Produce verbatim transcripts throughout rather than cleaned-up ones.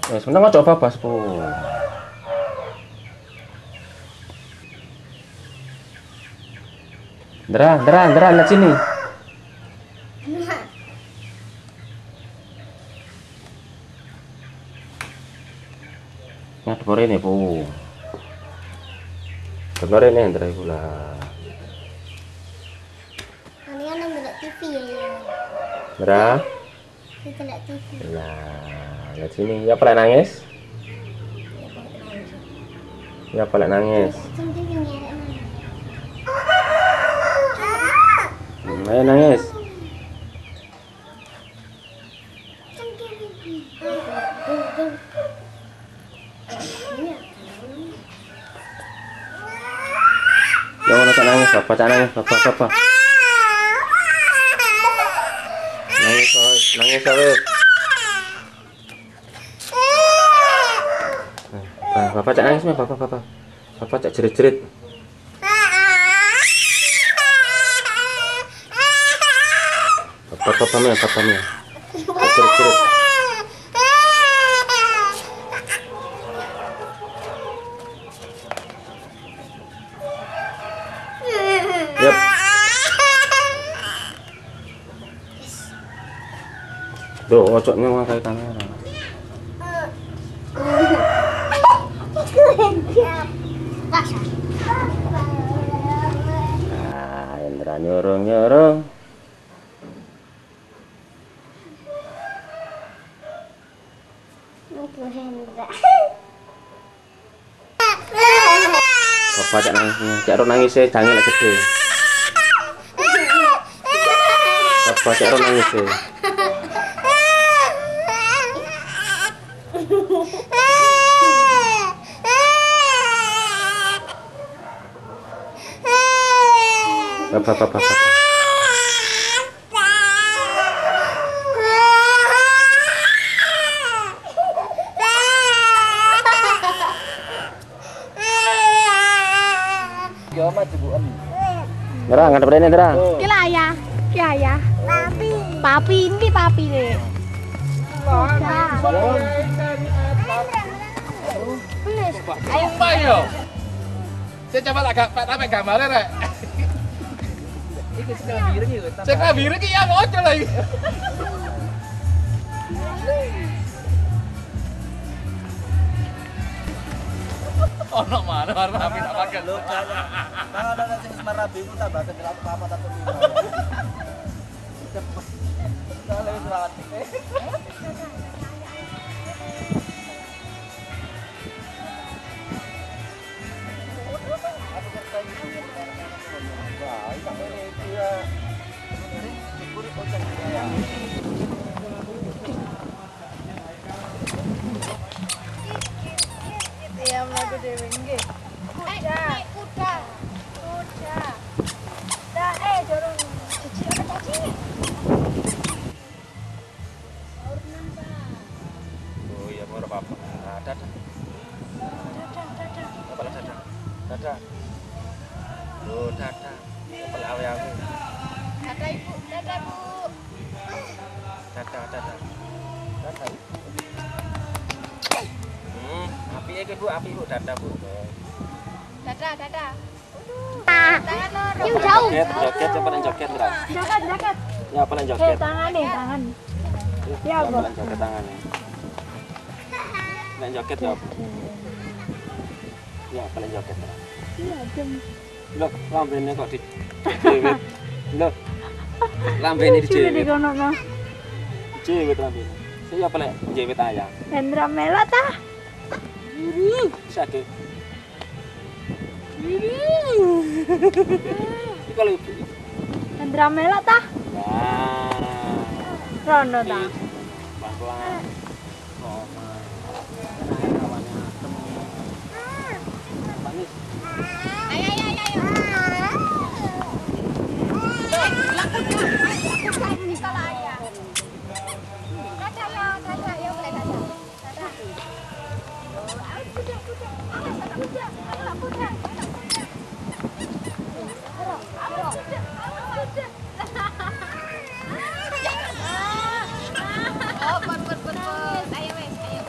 Wes meneng aja babas po. Ndra, Ndra, Ndra, lihat sini. Ngadep ini po. Dengar ini Ndra pula. Kalian yang ngelak T V ya. Ndra. Kita lihat T V. Nah, lihat sini. Ya pala nangis? Ya pala nangis. Ayo nangis. Jangan nak nangis, papa tak nangis, papa papa. Nangis, oi, nangis oi. Papa tak nangis, papa papa. Papa tak jerit-jerit. Papa papa mia, papa mia. Jerit-jerit. Yep. Duh, ocoknya pakai kamera. Nah, Indra nyorong-nyorong. Bapak cak nangisnya, cak ro nangisnya jangan lagi gede. Bapak cak ro nangisnya. Bapak bapak bapak. Ndra, ngadep rene Ndra. Ki lah ayah, ki ayah. Papi. Papi ini papi deh. Ayo Pak yo. Saya coba lah Pak sampai gambarnya rek. Iki sing biru iki. Sing biru iki ya ojo lagi. Ono mana warna api tak pakai lho. Kalau ada sing semarabimu tambah ke apa tak perlu. Cepet. Kalau wis mati. Ya mlaku dhewe nggih. Kuda, kuda. Kuda. Dah eh dorong cici apa cici? Oh iya, mau apa? Nah, dadah. Apa lah dadah? Dadah. Loh, dadah. Apa lah aku? Dadah Ibu, dadah Bu. Dadah, dadah. Dadah. Hmm, api ya Bu, api Bu, dadah Bu. Dadah, dadah. Tangan loro. Yuk jauh. Joget, joget, coba yang joget Ndra. Jaket, jaket. Ya, apa yang joget? Eh, tangan nih, tangan. Ya, apa Bu. yang joget tangannya? Yang joget ya, Bu. Ya, apa yang joget Ndra? Iya, jam. Loh, lambene kok di jewit. Loh. Lambene di Di jewit. kono mah. Jewit lambene. Saya apa lek jewit ayam? Hendra Mela tah. Sakit. Ini kalau ibu. Hendra Mela tah. Nah. Rono tah. Pelan-pelan. Oh, manis. Ayo ayo ayo ayo. Laku dah. Laku dah ini salah ayah. Dadah ya, dadah ya boleh dadah. Dadah. Ayo kuda kuda. Ayo kuda. Ayo kuda. Oh, ber ber ber ber. Ayo wes, ayo.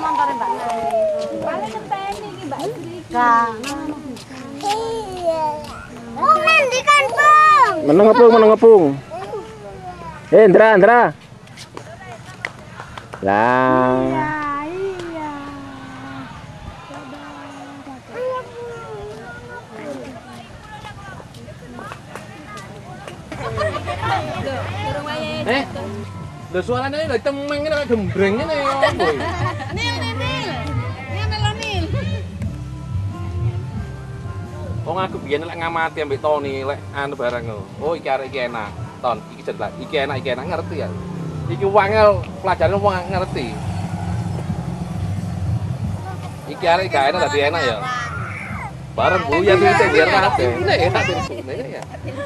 montore Mbak Nani. Paling ngenteni iki Mbak Istri. Gak. Iya. Oh, nanti kan, Bang. Meneng ngepung, meneng ngepung. Eh, Indra, Indra. Lah. Iya, iya. Eh, lho suaranya ini lagi temeng ini kayak gembreng ini ya. Nil, Nil, Nil. Nil, Nil, Nil. Wong aku biyen lek ngamati ambek Tony lek anu barang lho. Oh iki arek iki enak. Ton, iki jelas. Iki enak, iki enak ngerti ya. Iki wangel pelajaran wong ngerti. Iki arek gak enak dadi enak ya. Bareng bu ya sing biar kabeh. Ini ya tak dirune ya.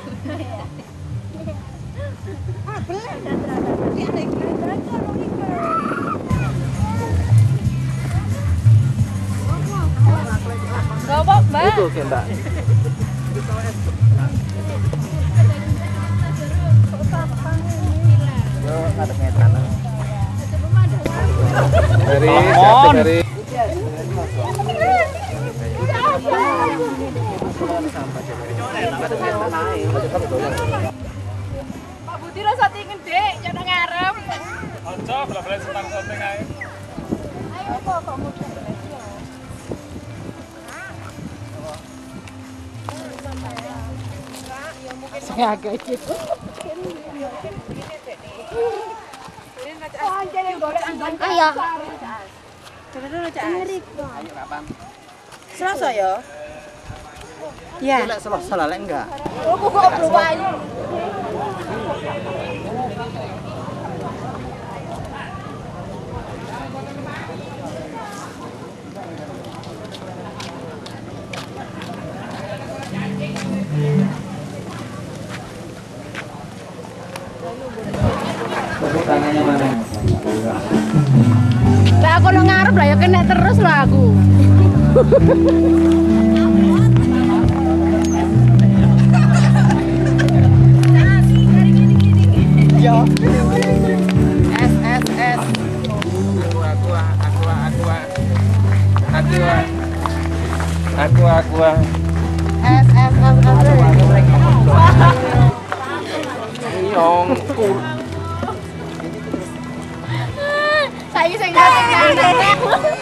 Gak apa, Mbak. Itu kendak. Yo, ada ngetan. Dari satu dari Pak Budi rasa tingin dek, jangan ngarep. Ojo, bela-bela setang soting ae. Ayo kok kamu saya agak gitu. Ayo. Ayo kapan? Selasa ya? Ya. Lek Selasa lah lek enggak. Oh, kok belum ayo. Tangannya mana? Lah aku lo ngarep lah ya kena terus lah aku. Yo. S S S. Aku aku aku aku aku aku aku S S S Yong. Saya sing ngerti.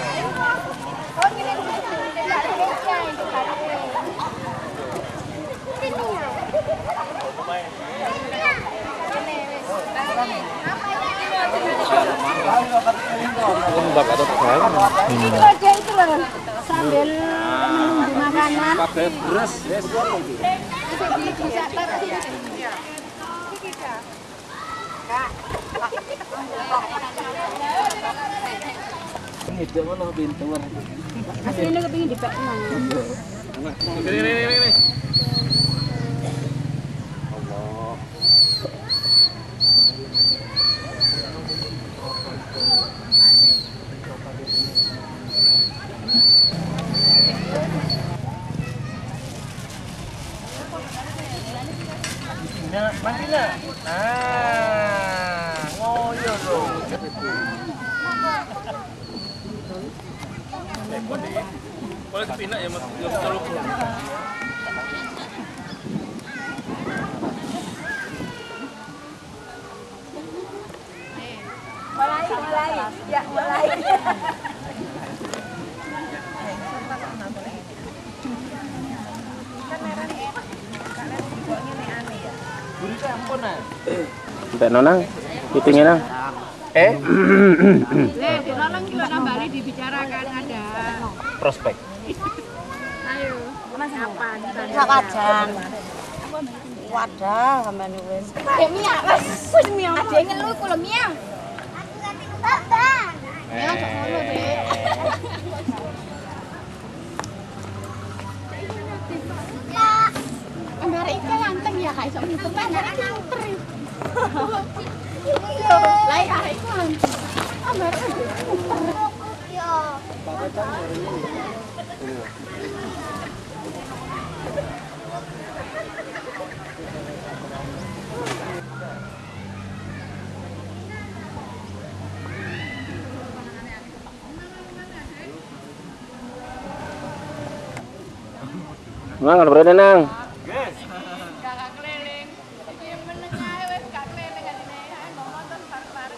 Lembab atau tegal? Ini kerja itu loh sambil menunggu makanan. Pakai beras, yes. Bisa Itu mana pintu war. aslinya kepingin dipekno. Ini ini ini ini. Allah. Nah, mana? Ah, ngoyo dong. Boleh kepinak ya, Mas. Ya terlalu. Mulai, mulai. Ya, mulai. Mbak Nonang, hitungnya nang. Eh? Nih, di nolong kilo nambari dibicarakan ada. Prospek. Ayo. Mas apa? Kawajan. Wadah sampean wis. Eh, Mia, Mas. Wis Mia. Ada yang ngeluh kula Mia. Aku ganti ke Babang. Ya, cok ngono, Dek. Ambar iki ganteng ya, kayak sok pinter kan pinter. Lah ya iku ganteng. Ambar yo. Mang ada berada nang. Guys. Kakak keliling. Iki menengah wis gak keliling atine. Ngomong nonton bareng-bareng.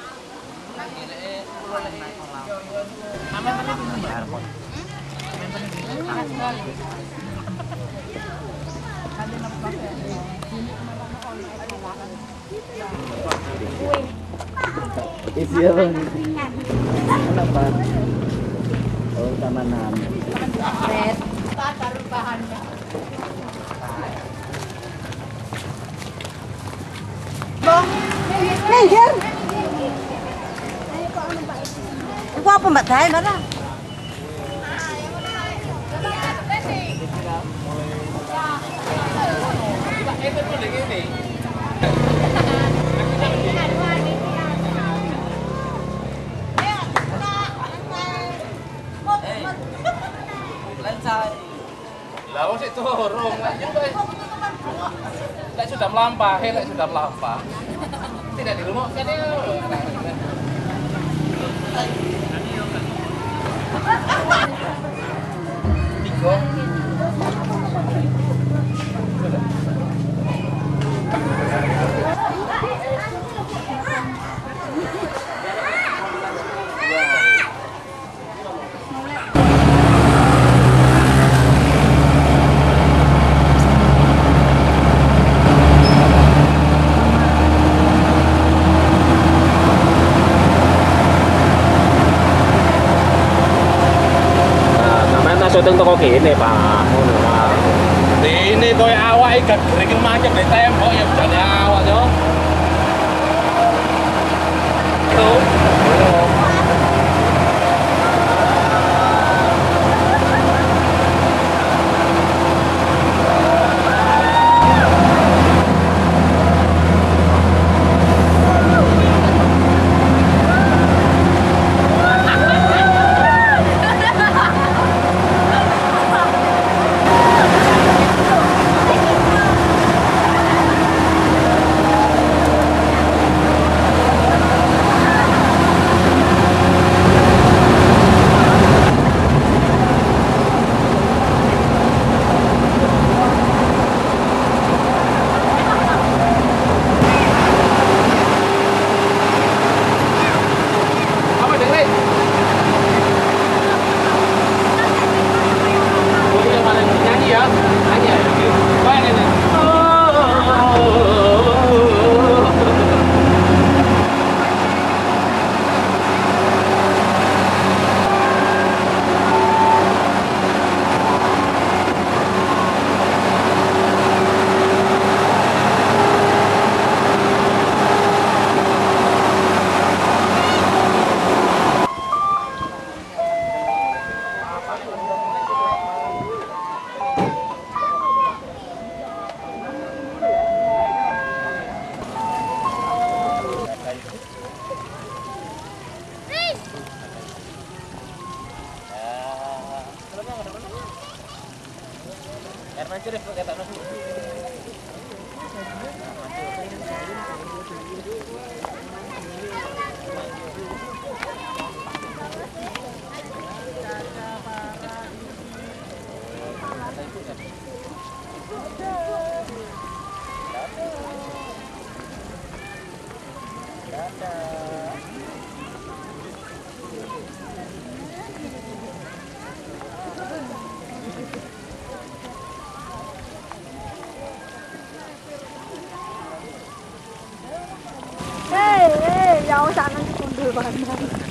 Isi apa? Kenapa? Oh, tamanan. Red. Baru bahannya. Minggir. Iku apa Mbak Dae, Mbak? Itu tuh ini. Lah wis turung lah yo wis. Lek sudah melampaui, lek sudah melampah. Tidak di rumah kan ya. Tiga. Syuting toko kene, Pak. Ngono, Pak. Dene koyo awake gak gering macet di tembok ya jane awak yo. Tuh. Jauh sana kundul banget.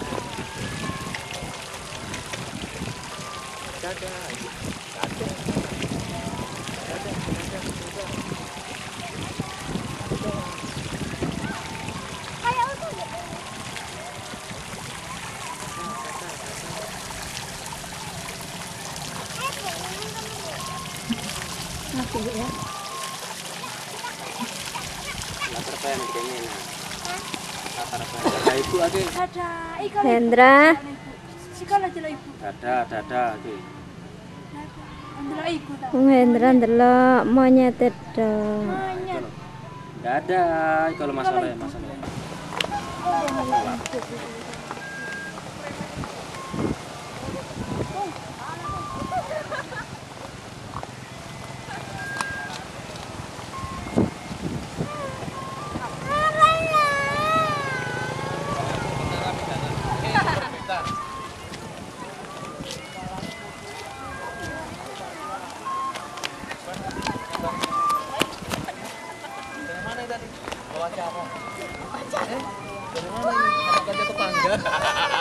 Hendra, Dada, dada iki. Wong Hendra ndelok monyet itu. Dada, kalau masalah masalah. ya.